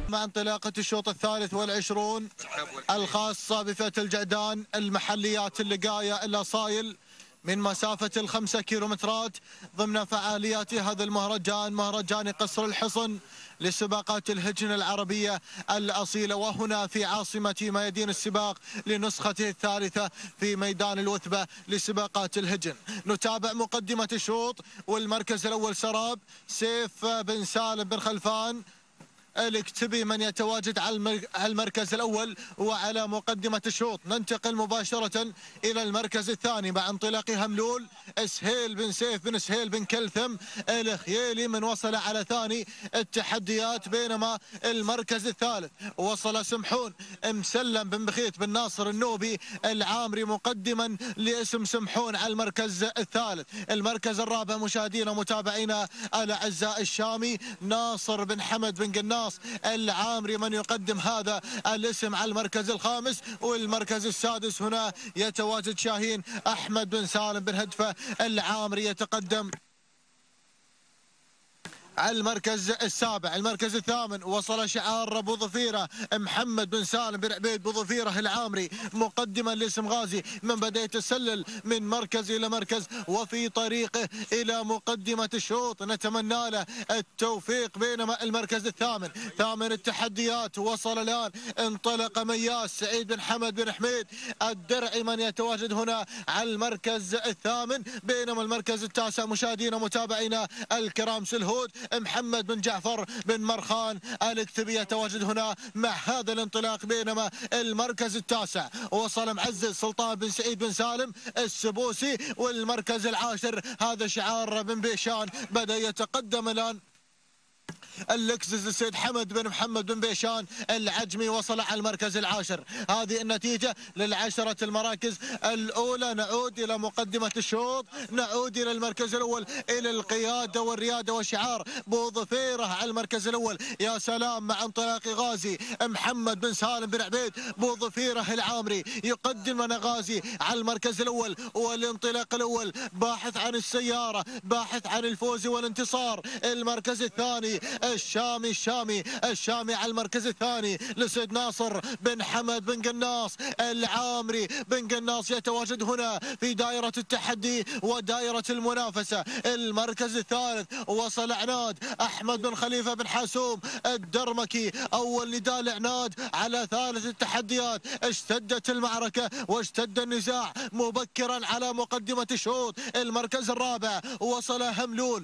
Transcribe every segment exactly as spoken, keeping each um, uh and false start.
مع انطلاقة الشوط الثالث والعشرون الخاصة بفئة الجعدان المحليات اللقاية الأصايل من مسافة الخمسة كيلومترات ضمن فعاليات هذا المهرجان، مهرجان قصر الحصن لسباقات الهجن العربية الأصيلة، وهنا في عاصمة ميادين السباق لنسخته الثالثة في ميدان الوثبة لسباقات الهجن. نتابع مقدمة الشوط، والمركز الأول سراب سيف بن سالم بن خلفان الاكتبي من يتواجد على المركز الأول وعلى مقدمة الشوط. ننتقل مباشرة إلى المركز الثاني مع انطلاق هملول سهيل بن سيف بن سهيل بن كلثم الخيالي من وصل على ثاني التحديات، بينما المركز الثالث وصل سمحون مسلم بن بخيت بن ناصر النوبي العامري مقدما لاسم سمحون على المركز الثالث. المركز الرابع مشاهدينا ومتابعينا الأعزاء الشامي ناصر بن حمد بن قناص العامري من يقدم هذا الاسم على المركز الخامس. والمركز السادس هنا يتواجد شاهين أحمد بن سالم بن هدفة العامري يتقدم على المركز السابع. المركز الثامن وصل شعار ابو ظفيره محمد بن سالم بن عبيد بو ظفيره العامري مقدما لاسم غازي من بدأ يتسلل من مركز الى مركز وفي طريقه الى مقدمه الشوط، نتمنى له التوفيق. بينما المركز الثامن ثامن التحديات وصل الان انطلق مياس سعيد بن حمد بن حميد الدرعي من يتواجد هنا على المركز الثامن. بينما المركز التاسع مشاهدينا ومتابعينا الكرام سلهود محمد بن جعفر بن مرخان الاكتبي يتواجد هنا مع هذا الانطلاق. بينما المركز التاسع وصل معزز سلطان بن سعيد بن سالم السبوسي. والمركز العاشر هذا شعار بن بيشان بدأ يتقدم الآن اللكزس السيد حمد بن محمد بن بيشان العجمي وصل على المركز العاشر. هذه النتيجة للعشرة المراكز الأولى. نعود إلى مقدمة الشوط، نعود إلى المركز الأول إلى القيادة والريادة وشعار بو ظفيرة على المركز الأول. يا سلام مع انطلاق غازي محمد بن سالم بن عبيد بو ظفيرة العامري يقدم لنا غازي على المركز الأول. والانطلاق الأول باحث عن السيارة، باحث عن الفوز والانتصار. المركز الثاني الشامي الشامي الشامي على المركز الثاني لسيد ناصر بن حمد بن قناص العامري بن قناص يتواجد هنا في دائرة التحدي ودائرة المنافسة. المركز الثالث وصل عناد أحمد بن خليفة بن حاسوم الدرمكي. أول نداء عناد على ثالث التحديات. اشتدت المعركة واشتد النزاع مبكرا على مقدمة الشوط. المركز الرابع وصل هملول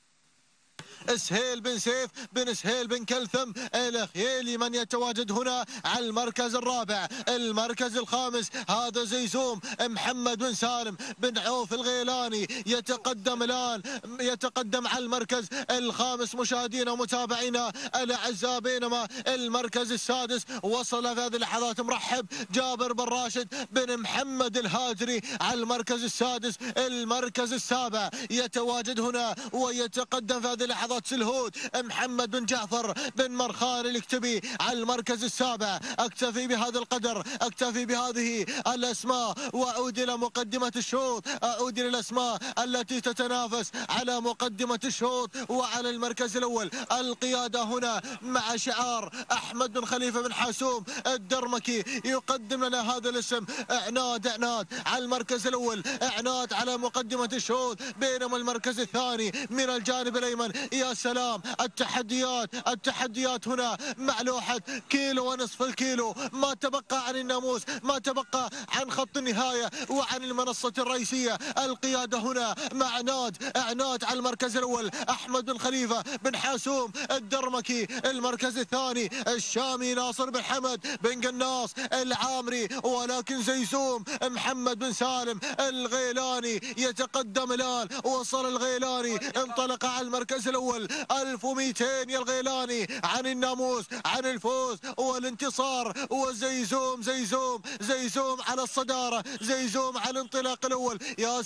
سهيل بن سيف بن سهيل بن كلثم الخيالي من يتواجد هنا على المركز الرابع. المركز الخامس هذا زيزوم محمد بن سالم بن عوف الغيلاني يتقدم الآن يتقدم على المركز الخامس مشاهدينا ومتابعينا الأعزاء. بينما المركز السادس وصل في هذه اللحظات مرحب جابر بن راشد بن محمد الهاجري على المركز السادس. المركز السابع يتواجد هنا ويتقدم في هذه اللحظات سلهود محمد بن جعفر بن مرخان الاكتبي على المركز السابع. اكتفي بهذا القدر، اكتفي بهذه الاسماء واعود الى مقدمه الشوط، اعود الى الاسماء التي تتنافس على مقدمه الشوط وعلى المركز الاول. القياده هنا مع شعار احمد بن خليفه بن حاسوم الدرمكي يقدم لنا هذا الاسم عناد عناد على المركز الاول، عناد على مقدمه الشوط. بينما المركز الثاني من الجانب الايمن يا سلام التحديات التحديات هنا مع لوحة كيلو ونصف الكيلو. ما تبقى عن الناموس، ما تبقى عن خط النهاية وعن المنصة الرئيسية. القيادة هنا مع عناد عناد على المركز الأول أحمد بن خليفة بن حاسوم الدرمكي. المركز الثاني الشامي ناصر بن حمد بن قناص العامري. ولكن زيزوم محمد بن سالم الغيلاني يتقدم الآن. وصل الغيلاني انطلق على المركز الأول. ألف ومئتين يا الغيلاني عن الناموس، عن الفوز والانتصار. وزيزوم زيزوم زيزوم على الصدارة، زيزوم على الانطلاق الأول. يا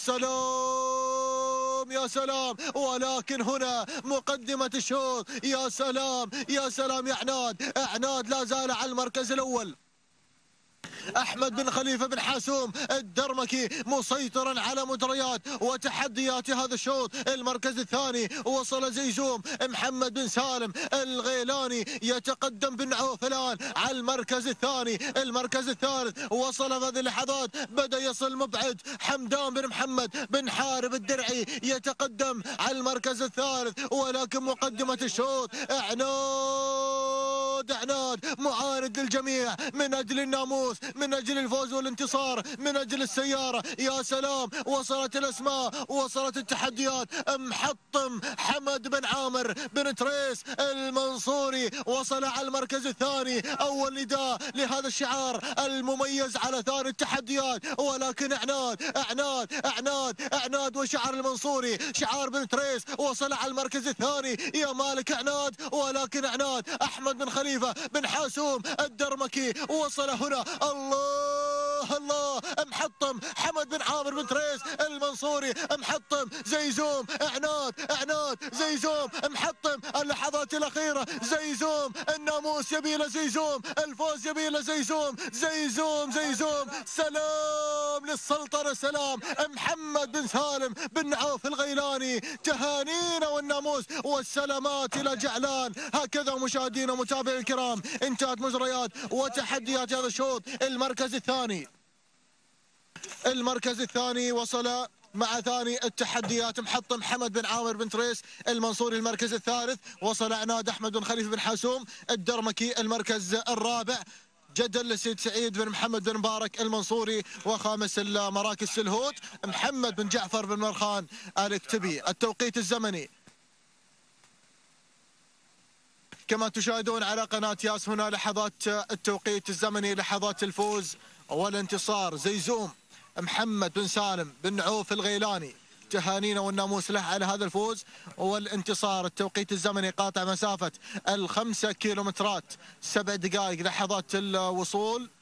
سلام يا سلام. ولكن هنا مقدمة الشوط يا سلام يا سلام يا عناد. عناد لا زال على المركز الأول. أحمد بن خليفة بن حاسوم الدرمكي مسيطرا على مجريات وتحديات هذا الشوط. المركز الثاني وصل زيزوم محمد بن سالم الغيلاني يتقدم بن عوف الآن على المركز الثاني. المركز الثالث وصل في هذه اللحظات، بدأ يصل مبعد حمدان بن محمد بن حارب الدرعي يتقدم على المركز الثالث، ولكن مقدمة الشوط عناد عناد معاند للجميع من أجل الناموس، من أجل الفوز والانتصار، من أجل السيارة. يا سلام، وصلت الأسماء، وصلت التحديات. محطم حمد بن عامر بن تريس المنصوري وصل على المركز الثاني. أول نداء لهذا الشعار المميز على ثاني التحديات، ولكن اعناد اعناد اعناد اعناد وشعار المنصوري شعار بن تريس وصل على المركز الثاني. يا مالك عناد، ولكن عناد أحمد بن خليفة بن حاسوم الدرمكي وصل هنا. الله الله، محطم حمد بن عامر بن تريس المنصوري، محطم زيزوم عناد عناد زيزوم، محطم اللحظات الأخيرة زيزوم. الناموس يبيله زيزوم، الفوز يبيله زيزوم زيزوم زيزوم. سلام للسلطنة، سلام محمد بن سالم بن عوف الغيلاني. تهانينا والناموس والسلامات إلى جعلان. هكذا مشاهدينا ومتابعي الكرام انتهت مجريات وتحديات هذا الشوط. المركز الثاني المركز الثاني وصل مع ثاني التحديات محطم حمد بن عامر بن تريس المنصوري. المركز الثالث وصل عناد أحمد بن خليفة بن حاسوم الدرمكي. المركز الرابع جدل لسيد سعيد بن محمد بن مبارك المنصوري. وخامس المراكز سلهوت محمد بن جعفر بن مرخان الكتبي. التوقيت الزمني كما تشاهدون على قناة ياس، هنا لحظات التوقيت الزمني، لحظات الفوز والانتصار. زيزوم محمد بن سالم بن عوف الغيلاني، تهانينا والناموس له على هذا الفوز والانتصار. التوقيت الزمني قاطع مسافة الخمسة كيلومترات، سبع دقائق لحظات الوصول.